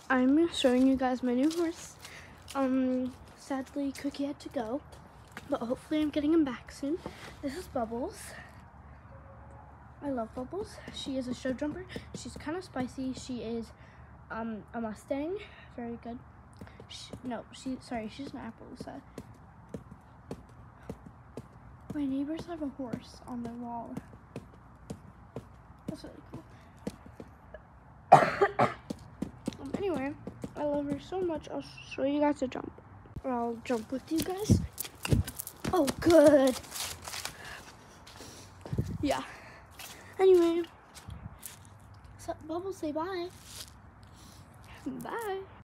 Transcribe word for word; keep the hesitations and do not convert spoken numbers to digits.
I'm showing you guys my new horse. Um, sadly, Cookie had to go, but hopefully I'm getting him back soon. This is Bubbles. I love Bubbles. She is a show jumper. She's kind of spicy. She is um, a Mustang. Very good. She, no, she, sorry, she's an Appaloosa. My neighbors have a horse on their wall. That's really cool. um, anyway, I love her so much. I'll show you guys a jump. Or I'll jump with you guys. Oh, good. Yeah. Anyway, so Bubbles, say bye. Bye.